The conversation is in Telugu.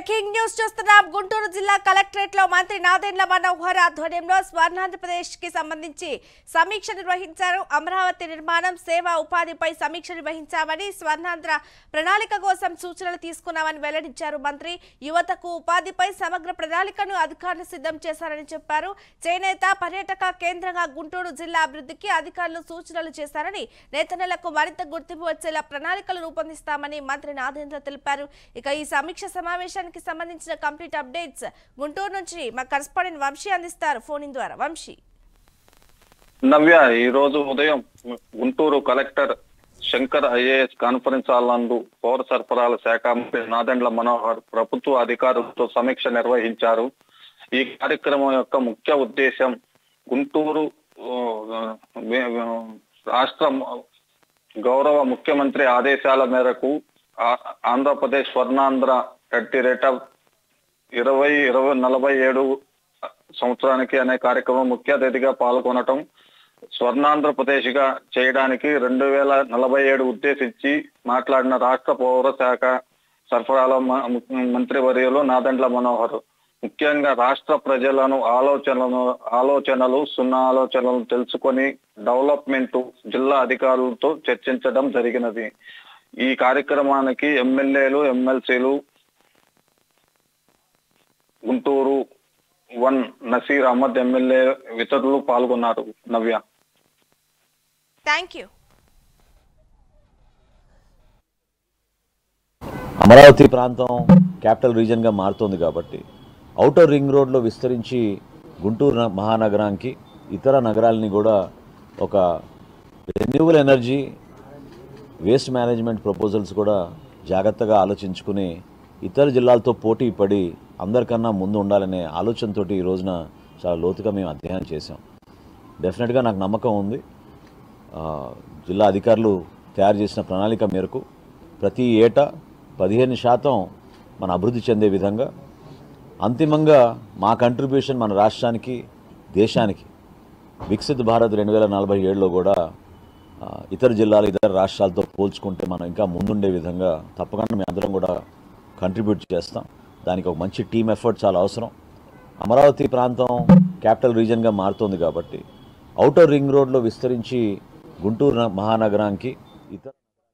బ్రేకింగ్ న్యూస్ చూస్తున్నాం. గుంటూరు జిల్లా కలెక్టరేట్ లో మంత్రి నాదెండ్ల మనోహర్ ఆధ్వర్యంలో స్వర్ణాంధ్ర ప్రదేశ్ కి సంబంధించి సమీక్ష నిర్వహించారు. అమరావతి నిర్మాణం, సేవా ఉపాధిపై సమీక్ష నిర్వహించామని, స్వర్ణాంధ్ర ప్రణాళిక కోసం సూచనలు తీసుకున్నామని వెల్లడించారు మంత్రి. యువతకు ఉపాధిపై సమగ్ర ప్రణాళికను అధికారులు సిద్ధం చేశారని చెప్పారు. చేనేత పర్యాటక కేంద్రంగా గుంటూరు జిల్లా అభివృద్ధికి అధికారులు సూచనలు చేశారని, నేతన్నలకు మరింత గుర్తింపు వచ్చేలా ప్రణాళికలు రూపొందిస్తామని మంత్రి నాదెండ్ల తెలిపారు. ఇక ఈ సమీక్ష సమావేశానికి సంబంధించిన కంప్లీట్ అప్డేట్స్ గుంటూరు నుంచి మా కరెస్పాండెంట్ వంశీ అందిస్తారు ఫోన్ ఇన్ ద్వారా. వంశీ. నవ్య, ఈ రోజు ఉదయం Guntur collector Shankar IAS conference hall నందు పౌర సరఫరాల శాఖ మంత్రి నాదెండ్ల మనోహర్ ప్రభుత్వ అధికారులతో సమీక్ష నిర్వహించారు. ఈ కార్యక్రమం యొక్క ముఖ్య ఉద్దేశం గుంటూరు రాష్ట్ర గౌరవ ముఖ్యమంత్రి ఆదేశాల మేరకు Andhra Pradesh Swarnandhra at the rate of 2047 సంవత్సరానికి అనే కార్యక్రమం ముఖ్య అతిథిగా పాల్గొనటం, స్వర్ణాంధ్రప్రదేశ్ గా చేయడానికి 2047 ఉద్దేశించి మాట్లాడిన రాష్ట్ర పౌర శాఖ సరఫరాల మంత్రివర్యులు నాదెండ్ల మనోహర్ ముఖ్యంగా రాష్ట్ర ప్రజలను ఆలోచనలు తెలుసుకొని డెవలప్మెంట్ జిల్లా అధికారులతో చర్చించడం జరిగినది. ఈ కార్యక్రమానికి ఎమ్మెల్యేలు, ఎమ్మెల్సీలు, గుంటూరు 1 నసీర్ అహ్మద్ ఎమ్మెల్యే ఇతరులు పాల్గొన్నారు. నవ్య. Thank you. అమరావతి ప్రాంతం క్యాపిటల్ రీజన్గా మారుతోంది కాబట్టి ఔటర్ రింగ్ రోడ్లో విస్తరించి గుంటూరు మహానగరానికి ఇతర నగరాలని కూడా ఒక renewal energy, waste management proposals కూడా జాగ్రత్తగా ఆలోచించుకుని ఇతర జిల్లాలతో పోటీ పడి అందరికన్నా ముందు ఉండాలనే ఆలోచనతో ఈ రోజున చాలా లోతుగా మేము అధ్యయనం చేసాం. డెఫినెట్గా నాకు నమ్మకం ఉంది, జిల్లా అధికారులు తయారు చేసిన ప్రణాళిక మేరకు ప్రతి ఏటా 15% మన అభివృద్ధి చెందే విధంగా, అంతిమంగా మా కంట్రిబ్యూషన్ మన రాష్ట్రానికి, దేశానికి వికసిత్ భారత్ 2047లో కూడా ఇతర జిల్లాలు, ఇతర రాష్ట్రాలతో పోల్చుకుంటే మనం ఇంకా ముందుండే విధంగా తప్పకుండా మేము అందరం కూడా కంట్రిబ్యూట్ చేస్తాం. దానికి ఒక మంచి టీమ్ ఎఫర్ట్ చాలా అవసరం. అమరావతి ప్రాంతం క్యాపిటల్ రీజన్గా మారుతోంది కాబట్టి ఔటర్ రింగ్ రోడ్లో విస్తరించి గుంటూరు మహానగరానికి ఇతర